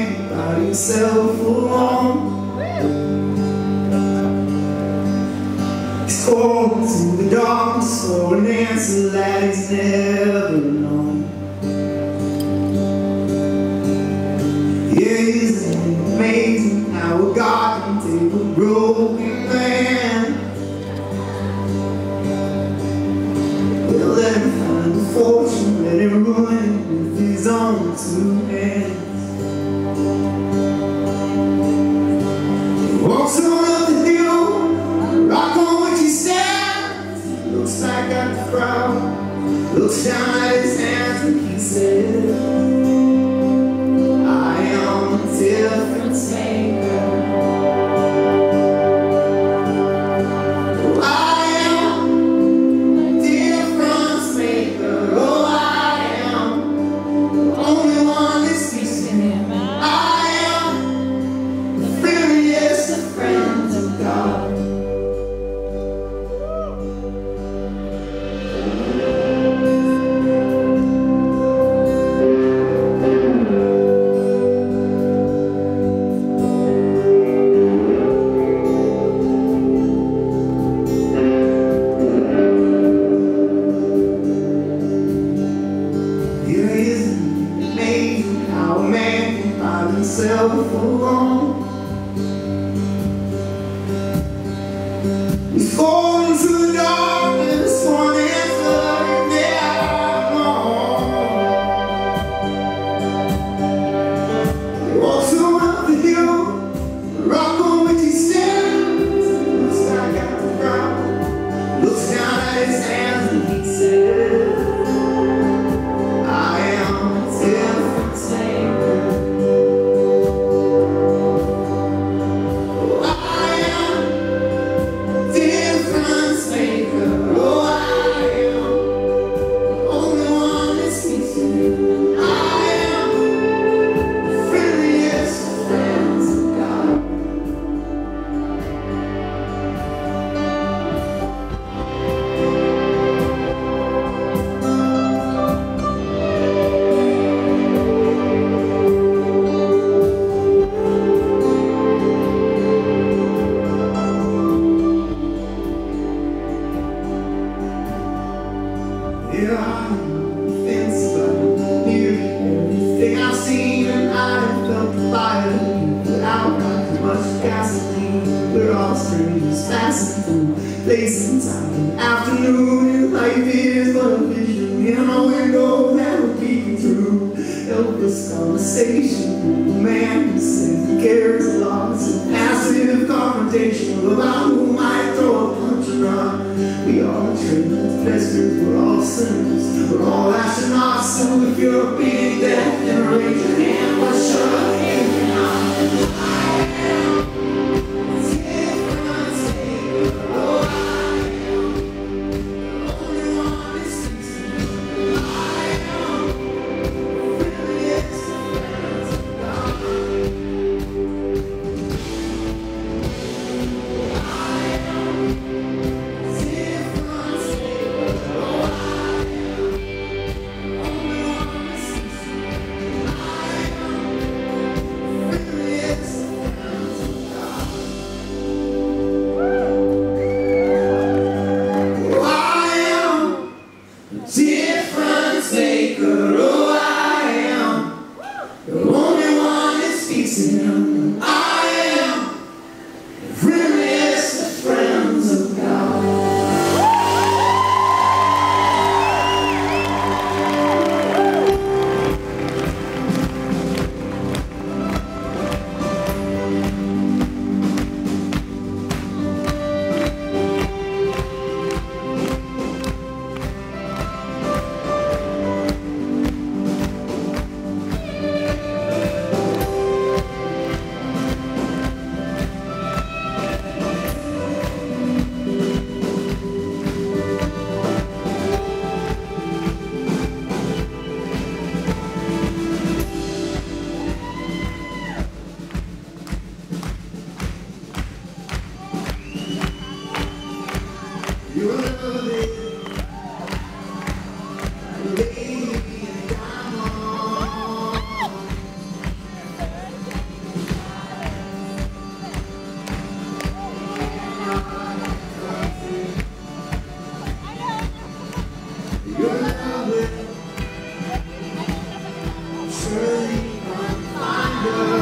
man by himself alone. He's called to the darkness for an answer that he's never known. Yeah, isn't it amazing how a God can take a broken man? Well, let him find the fortune, let him ruin with his own two hands. He walks on up the hill, rock on which he stands. He looks back at the crowd, looks down at his hands, and he says, difference maker. Oh, I am a difference maker. Oh, I am the only one that speaks to him. I am the friendliest of friends of God. Himself alone. He's fallen to the darkness for an answer he never known. He walks around the hill, the rock on which he stands. He looks back at the ground, looks down at his hands, and he says, I am a difference maker. Yeah, I'm defense, but nearly everything I've seen, and I have felt the fire without like much gasoline. We're all strangers passing through, placing time in the afternoon, and life is but a vision in a window that we're peeking through. Helpless conversation with a man who says he cares a lot. It's a passive confrontation about who might throw a punch and run. We all trained investors, we're all sinners, we're all astronauts. So if you're a big death, then raise your hand, but shut up if you're not. I am a difference maker. Oh, I am the only one that speaks to me. I am the friendliest of friends of God. I am difference maker. Oh, I am the only one that speaks to me. I am the friendliest of friends of God. Oh, I am a difference maker. Oh, I am the only one that speaks to him. I am the friendliest of friends of God. You're